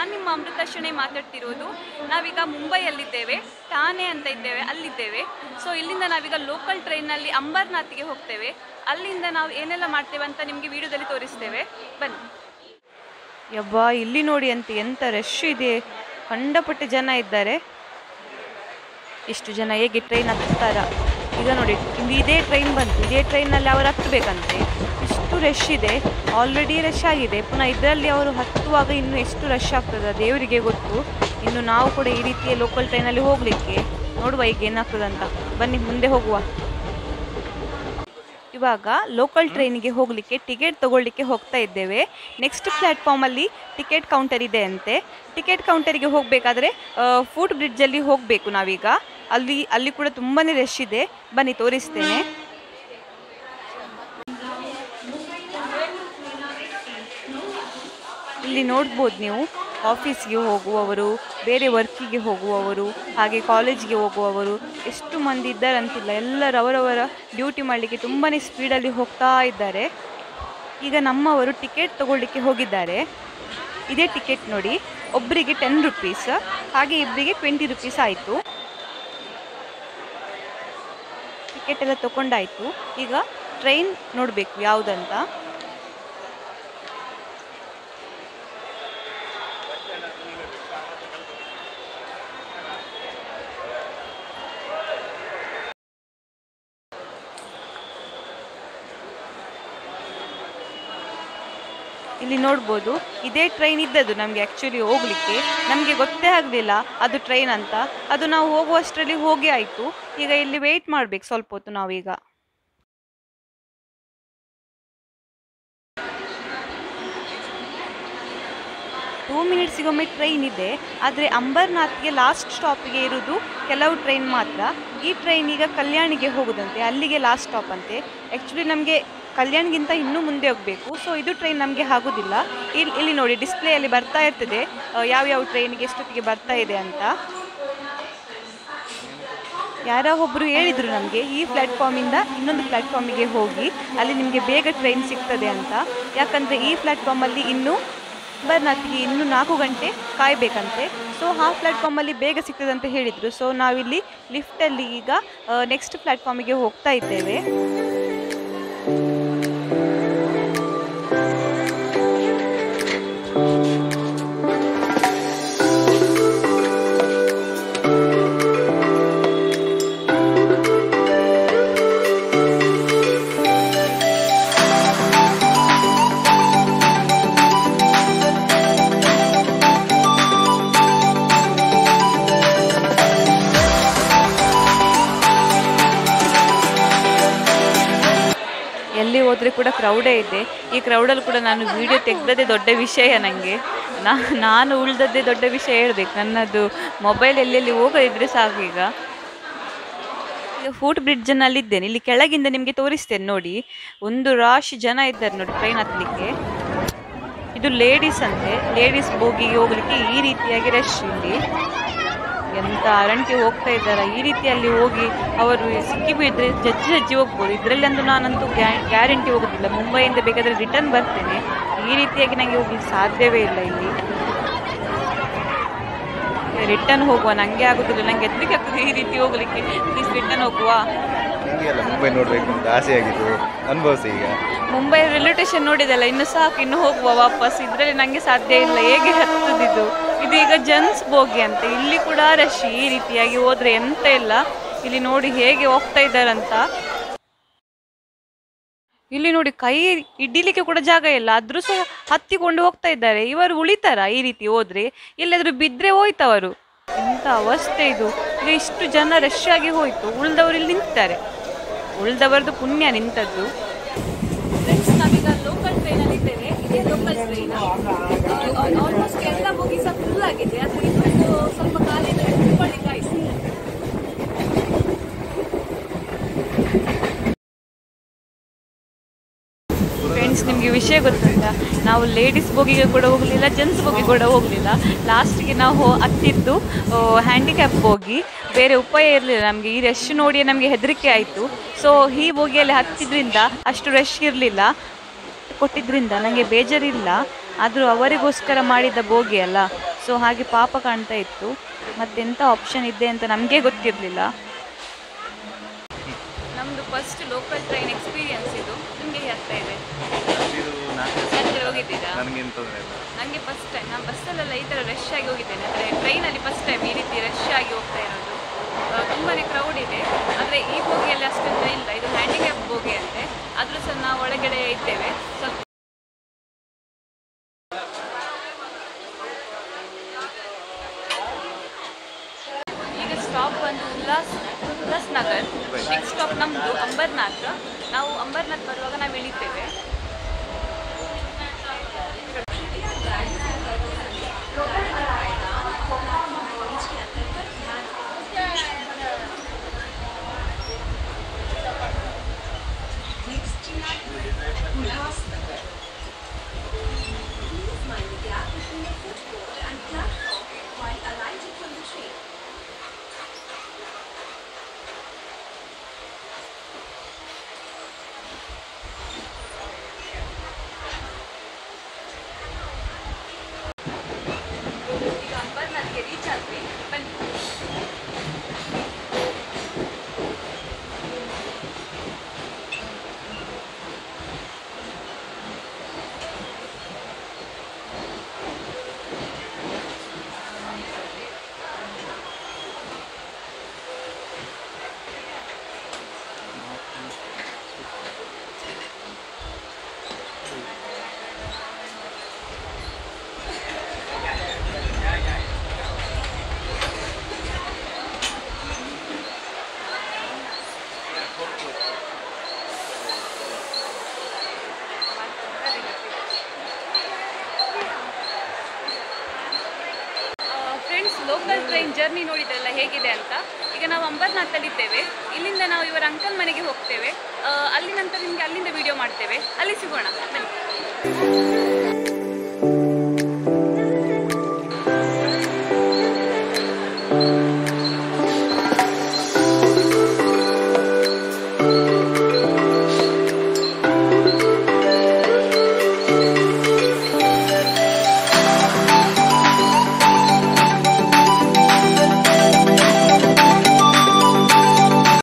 ನಾನು ನಿಮ್ಮ ಅಮೃತಾಶ್ವಣೆ ಮಾತಾಡ್ತಿರೋದು. ನಾವೀಗ ಮುಂಬೈಯಲ್ಲಿದ್ದೇವೆ, ಠಾಣೆ ಅಂತ ಇದ್ದೇವೆ, ಅಲ್ಲಿದ್ದೇವೆ. ಸೊ ಇಲ್ಲಿಂದ ನಾವೀಗ ಲೋಕಲ್ ಟ್ರೈನಲ್ಲಿ ಅಂಬರ್ನಾಥ್ಗೆ ಹೋಗ್ತೇವೆ. ಅಲ್ಲಿಂದ ನಾವು ಏನೆಲ್ಲ ಮಾಡ್ತೇವೆ ಅಂತ ನಿಮಗೆ ವಿಡಿಯೋದಲ್ಲಿ ತೋರಿಸ್ತೇವೆ, ಬನ್ನಿ. ಯಬ್ಬಾ, ಇಲ್ಲಿ ನೋಡಿ ಅಂತ ಎಂಥ ರಶ್ ಇದೆ, ಕಂಡಪಟ್ಟೆ ಜನ ಇದ್ದಾರೆ. ಇಷ್ಟು ಜನ ಹೇಗೆ ಟ್ರೈನ್ ಹತ್ತಾರ ಈಗ ನೋಡಿ. ಇದೇ ಟ್ರೈನ್ ಬಂತು, ಇದೇ ಟ್ರೈನಲ್ಲಿ ಅವರು ಹತ್ತಬೇಕಂತೆ. ಇಷ್ಟು ರಶ್ ಇದೆ, ಆಲ್ರೆಡಿ ರಶ್ ಆಗಿದೆ. ಪುನಃ ಇದರಲ್ಲಿ ಅವರು ಹತ್ತುವಾಗ ಇನ್ನು ಎಷ್ಟು ರಶ್ ಆಗ್ತದೆ ದೇವರಿಗೆ ಗೊತ್ತು. ಇನ್ನು ನಾವು ಕೂಡ ಈ ರೀತಿಯ ಲೋಕಲ್ ಟ್ರೈನಲ್ಲಿ ಹೋಗಲಿಕ್ಕೆ ನೋಡುವ ಈಗ ಏನಾಗ್ತದಂತ. ಬನ್ನಿ ಮುಂದೆ ಹೋಗುವ. ಇವಾಗ ಲೋಕಲ್ ಟ್ರೈನಿಗೆ ಹೋಗಲಿಕ್ಕೆ ಟಿಕೆಟ್ ತಗೊಳ್ಳಿಕ್ಕೆ ಹೋಗ್ತಾ ಇದ್ದೇವೆ. ನೆಕ್ಸ್ಟ್ ಪ್ಲ್ಯಾಟ್ಫಾರ್ಮಲ್ಲಿ ಟಿಕೆಟ್ ಕೌಂಟರ್ ಇದೆ ಅಂತೆ. ಟಿಕೆಟ್ ಕೌಂಟರಿಗೆ ಹೋಗಬೇಕಾದ್ರೆ ಫುಟ್ ಬ್ರಿಡ್ಜಲ್ಲಿ ಹೋಗಬೇಕು ನಾವೀಗ. ಅಲ್ಲಿ ಕೂಡ ತುಂಬಾ ರಶ್ ಇದೆ, ಬನ್ನಿ ತೋರಿಸ್ತೇನೆ. ಇಲ್ಲಿ ನೋಡ್ಬೋದು ನೀವು, ಆಫೀಸ್ಗೆ ಹೋಗುವವರು, ಬೇರೆ ವರ್ಕಿಗೆ ಹೋಗುವವರು, ಹಾಗೆ ಕಾಲೇಜ್ಗೆ ಹೋಗುವವರು ಎಷ್ಟು ಮಂದಿ ಇದ್ದಾರಂತಿಲ್ಲ. ಎಲ್ಲರೂ ಅವರವರ ಡ್ಯೂಟಿ ಮಾಡಲಿಕ್ಕೆ ತುಂಬಾ ಸ್ಪೀಡಲ್ಲಿ ಹೋಗ್ತಾ ಇದ್ದಾರೆ. ಈಗ ನಮ್ಮವರು ಟಿಕೆಟ್ ತಗೊಳ್ಳಿಕ್ಕೆ ಹೋಗಿದ್ದಾರೆ. ಇದೇ ಟಿಕೆಟ್ ನೋಡಿ, ಒಬ್ಬರಿಗೆ 10 ರೂಪೀಸ್, ಹಾಗೆ ಇಬ್ಬರಿಗೆ 20 ರೂಪೀಸ್ ಆಯಿತು. ಟಿಕೆಟ್ ಎಲ್ಲ ತಗೊಂಡಾಯಿತು. ಈಗ ಟ್ರೈನ್ ನೋಡಬೇಕು ಯಾವುದಂತ. ಇಲ್ಲಿ ನೋಡ್ಬೋದು, ಇದೇ ಟ್ರೈನ್ ಇದ್ದದ್ದು ನಮಗೆ ಆ್ಯಕ್ಚುಲಿ ಹೋಗಲಿಕ್ಕೆ. ನಮಗೆ ಗೊತ್ತೇ ಆಗಲಿಲ್ಲ ಅದು ಟ್ರೈನ್ ಅಂತ. ಅದು ನಾವು ಹೋಗುವಷ್ಟರಲ್ಲಿ ಹೋಗಿ ಆಯಿತು. ಈಗ ಇಲ್ಲಿ ವೆಯ್ಟ್ ಮಾಡಬೇಕು ಸ್ವಲ್ಪ ಹೊತ್ತು ನಾವೀಗ. ಟೂ ಮಿನಿಟ್ಸಿಗೊಮ್ಮೆ ಟ್ರೈನ್ ಇದೆ, ಆದರೆ ಅಂಬರ್ನಾಥ್ಗೆ ಲಾಸ್ಟ್ ಸ್ಟಾಪಿಗೆ ಇರೋದು ಕೆಲವು ಟ್ರೈನ್ ಮಾತ್ರ. ಈ ಟ್ರೈನ್ ಈಗ ಕಲ್ಯಾಣಿಗೆ ಹೋಗೋದಂತೆ, ಅಲ್ಲಿಗೆ ಲಾಸ್ಟ್ ಸ್ಟಾಪ್ ಅಂತೆ. ಆ್ಯಕ್ಚುಲಿ ನಮಗೆ ಕಲ್ಯಾಣ್ಗಿಂತ ಇನ್ನೂ ಮುಂದೆ ಹೋಗಬೇಕು. ಸೊ ಇದು ಟ್ರೈನ್ ನಮಗೆ ಆಗೋದಿಲ್ಲ. ಇಲ್ಲಿ ನೋಡಿ, ಡಿಸ್ಪ್ಲೇಯಲ್ಲಿ ಬರ್ತಾ ಇರ್ತದೆ ಯಾವ್ಯಾವ ಟ್ರೈನಿಗೆ ಎಷ್ಟೊತ್ತಿಗೆ ಬರ್ತಾ ಇದೆ ಅಂತ. ಯಾರೋ ಒಬ್ಬರು ಹೇಳಿದರು ನಮಗೆ, ಈ ಪ್ಲ್ಯಾಟ್ಫಾರ್ಮಿಂದ ಇನ್ನೊಂದು ಪ್ಲ್ಯಾಟ್ಫಾರ್ಮಿಗೆ ಹೋಗಿ, ಅಲ್ಲಿ ನಿಮಗೆ ಬೇಗ ಟ್ರೈನ್ ಸಿಗ್ತದೆ ಅಂತ. ಯಾಕಂದರೆ ಈ ಪ್ಲ್ಯಾಟ್ಫಾರ್ಮಲ್ಲಿ ಇನ್ನೂ ಅಂಬರ್ನಾಥ್ಗೆ ಇನ್ನೂ 4 ಗಂಟೆ ಕಾಯಬೇಕಂತೆ. ಸೊ ಆ ಪ್ಲ್ಯಾಟ್ಫಾರ್ಮಲ್ಲಿ ಬೇಗ ಸಿಗ್ತದೆ ಅಂತ ಹೇಳಿದರು. ಸೊ ನಾವಿಲ್ಲಿ ಲಿಫ್ಟಲ್ಲಿ ಈಗ ನೆಕ್ಸ್ಟ್ ಪ್ಲ್ಯಾಟ್ಫಾರ್ಮಿಗೆ ಹೋಗ್ತಾ ಇದ್ದೇವೆ. ಎಲ್ಲಿ ಹೋದರೆ ಕೂಡ ಕ್ರೌಡೇ ಇದೆ. ಈ ಕ್ರೌಡಲ್ಲಿ ಕೂಡ ನಾನು ವಿಡಿಯೋ ತೆಗೆದದ್ದೇ ದೊಡ್ಡ ವಿಷಯ ನನಗೆ. ನಾನು ಉಳಿದದ್ದೇ ದೊಡ್ಡ ವಿಷಯ ಹೇಳಬೇಕು. ನನ್ನದು ಮೊಬೈಲ್ ಎಲ್ಲೆಲ್ಲಿ ಹೋಗದಿದ್ರೆ ಸಾಕು. ಈಗ ಫುಟ್ ಬ್ರಿಡ್ಜ್ನಲ್ಲಿದ್ದೇನೆ. ಇಲ್ಲಿ ಕೆಳಗಿಂದ ನಿಮಗೆ ತೋರಿಸ್ತೇನೆ ನೋಡಿ. ಒಂದು ರಾಶಿ ಜನ ಇದ್ದಾರೆ ನೋಡಿ ಟ್ರೈನ್ ಹತ್ತಲಿಕ್ಕೆ. ಇದು ಲೇಡೀಸ್ ಅಂತೆ. ಲೇಡೀಸ್ ಬೋಗಿಗೆ ಹೋಗ್ಲಿಕ್ಕೆ ಈ ರೀತಿಯಾಗಿ ರಶ್. ಇಲ್ಲಿ ಎಂಥ ಅರಂಟಿ ಹೋಗ್ತಾ ಇದ್ದಾರೆ. ಈ ರೀತಿಯಲ್ಲಿ ಹೋಗಿ ಅವರು ಸಿಕ್ಕಿ ಬಿದ್ದರೆ ಜಜ್ಜಿ ಹೋಗ್ಬೋದು. ಇದರಲ್ಲಿ ಅಂತೂ ನಾನಂತೂ ಗ್ಯಾರಂಟಿ ಹೋಗೋದಿಲ್ಲ. ಮುಂಬೈಯಿಂದ ಬೇಕಾದರೆ ರಿಟರ್ನ್ ಬರ್ತೇನೆ. ಈ ರೀತಿಯಾಗಿ ನನಗೆ ಹೋಗ್ಲಿಕ್ಕೆ ಸಾಧ್ಯವೇ ಇಲ್ಲ. ಇಲ್ಲಿ ರಿಟರ್ನ್ ಹೋಗುವ, ನನಗೆ ಆಗೋದಿಲ್ಲ. ನನಗೆ ಹೆದರಿಕೆ ಆಗ್ತದೆ ಈ ರೀತಿ ಹೋಗ್ಲಿಕ್ಕೆ. ಪ್ಲೀಸ್ ರಿಟರ್ನ್ ಹೋಗುವ. ಮುಂಬೈ ನೋಡಬೇಕು ಅಂತ ಆಸೆ ಆಗಿತ್ತು, ಅನುಭವಿಸಿ. ಈಗ ಮುಂಬೈ ರೈಲ್ವೆ ಸ್ಟೇಷನ್ ನೋಡಿದಲ್ಲ, ಇನ್ನು ಸಾಕು, ಇನ್ನು ಹೋಗುವ ವಾಪಸ್. ಇದರಲ್ಲಿ ನನಗೆ ಸಾಧ್ಯ ಇಲ್ಲ. ಹೇಗೆ ಹತ್ತದಿದ್ದು? ಇದು ಈಗ ಜೆಂಟ್ಸ್ ಬೋಗಿ ಅಂತ. ಇಲ್ಲಿ ಕೂಡ ರಶ್. ಈ ರೀತಿಯಾಗಿ ಹೋದ್ರೆ ಎಂತ ಇಲ್ಲ. ಇಲ್ಲಿ ನೋಡಿ ಹೇಗೆ ಹೋಗ್ತಾ ಇದ್ದಾರಂತ. ಇಲ್ಲಿ ನೋಡಿ, ಕೈ ಇಡ್ಲಿಕ್ಕೆ ಕೂಡ ಜಾಗ ಇಲ್ಲ, ಆದ್ರೂ ಸಹ ಹತ್ತಿಕೊಂಡು ಹೋಗ್ತಾ ಇದ್ದಾರೆ. ಇವರು ಉಳಿತಾರ ಈ ರೀತಿ ಹೋದ್ರೆ? ಎಲ್ಲಾದ್ರೂ ಬಿದ್ರೆ ಹೋಯ್ತವರು. ಎಂತ ಅವಸ್ಥೆ ಇದು. ಈಗ ಇಷ್ಟು ಜನ ರಶ್ ಆಗಿ ಹೋಯ್ತು, ಉಳಿದವರು ಇಲ್ಲಿ ನಿಂತಾರೆ. ಉಳಿದವರದು ಪುಣ್ಯ ನಿಂತದ್ದು. ಫ್ರೆಂಡ್ಸ್, ನಾವೀಗ ಲೋಕಲ್ ಟ್ರೈನಲ್ಲಿ ಇದ್ದೇವೆ. ಇದೇ ಲೋಕಲ್ ಟ್ರೈನ್. ಆಲ್ಮೋಸ್ಟ್ ಎಲ್ಲ ಹೋಗಿ ಸಹ ಫುಲ್ ಆಗಿದೆ. ಅದು ಇನ್ನೊಂದು ಸ್ವಲ್ಪ ಖಾಲಿ ಕುತ್ಕೊಳ್ಳಿಕ್ಕೆ ಆಯ್ತು. ಫ್ರೆಂಡ್ಸ್, ನಿಮಗೆ ವಿಷಯ ಗೊತ್ತುಂಟಾ? ನಾವು ಲೇಡೀಸ್ ಬೋಗಿಗೆ ಕೂಡ ಹೋಗಲಿಲ್ಲ, ಜೆಂಟ್ಸ್ ಬೋಗಿ ಕೂಡ ಹೋಗಲಿಲ್ಲ. ಲಾಸ್ಟಿಗೆ ನಾವು ಹತ್ತಿದ್ದು ಹ್ಯಾಂಡಿಕ್ಯಾಪ್ ಬೋಗಿ. ಬೇರೆ ಉಪಾಯ ಇರಲಿಲ್ಲ ನಮಗೆ. ಈ ರಶ್ ನೋಡಿ ನಮಗೆ ಹೆದರಿಕೆ ಆಯಿತು. ಸೊ ಈ ಬೋಗಿಯಲ್ಲಿ ಹತ್ತಿದ್ರಿಂದ ಅಷ್ಟು ರಶ್ ಇರಲಿಲ್ಲ, ಕೊಟ್ಟಿದ್ದರಿಂದ ನನಗೆ ಬೇಜಾರಿಲ್ಲ. ಆದರೂ ಅವರಿಗೋಸ್ಕರ ಮಾಡಿದ ಬೋಗಿ ಅಲ್ಲ. ಸೊ ಹಾಗೆ ಪಾಪ ಕಾಣ್ತಾ ಇತ್ತು. ಮತ್ತೆಂಥ ಆಪ್ಷನ್ ಇದೆ ಅಂತ ನಮಗೆ ಗೊತ್ತಿರಲಿಲ್ಲ. ನಮ್ಮದು ಫಸ್ಟ್ ಲೋಕಲ್ ಟ್ರೈನ್ ಎಕ್ಸ್ಪೀರಿಯನ್ಸ್ ಇದು. ನಿಮಗೆ ಆಗ್ತಾ ಇದೆ? ಹೋಗಿದ್ದೀರಾ? ನನಗೆ ಫಸ್ಟ್ ಟೈಮ್. ನಾನು ಬಸ್ಸಲ್ಲೆಲ್ಲ ಈ ಥರ ರಶ್ ಆಗಿ ಹೋಗಿದ್ದೇನೆ, ಅಂದರೆ ಟ್ರೈನಲ್ಲಿ ಫಸ್ಟ್ ಟೈಮ್ ಈ ರೀತಿ ರಶ್ ಆಗಿ ಹೋಗ್ತಾ ಇರೋದು. ತುಂಬಾ ಕ್ರೌಡ್ ಇದೆ. ಆದರೆ ಈ ಬೋಗಿಯಲ್ಲಿ ಅಷ್ಟೆಲ್ಲ ಇಲ್ಲ, ಇದು ಹ್ಯಾಂಡಿಕ್ಯಾಪ್ ಬೋಗಿ ಅಂತೆ. ಆದರೂ ಸಹ ನಾವು ಒಳಗಡೆ ಇದ್ದೇವೆ. ಸ್ವಲ್ಪ ಈಗ ಸ್ಟಾಪ್ ಬಂದು ಉಲ್ಲಾಸ್ ನಗರ್. ನೆಕ್ಸ್ಟ್ ಸ್ಟಾಪ್ ನಮ್ಮದು ಅಂಬರ್ನಾಥ್. ನಾವು ಅಂಬರ್ನಾಥ್ ಬರುವಾಗ ನಾವು ಇಳಿತೇವೆ. ಲೋಕಲ್ ಟ್ರೈನ್ ಜರ್ನಿ ನೋಡಿದ್ರಲ್ಲ ಹೇಗಿದೆ ಅಂತ. ಈಗ ನಾವು ಅಂಬರ್ನಾಥಲ್ಲಿದ್ದೇವೆ. ಇಲ್ಲಿಂದ ನಾವು ಇವರ ಅಂಕಲ್ ಮನೆಗೆ ಹೋಗ್ತೇವೆ. ಅಲ್ಲಿ ನಂತರ ನಿಮಗೆ ಅಲ್ಲಿಂದ ವಿಡಿಯೋ ಮಾಡ್ತೇವೆ. ಅಲ್ಲಿ ಸಿಗೋಣ ಬನ್ನಿ.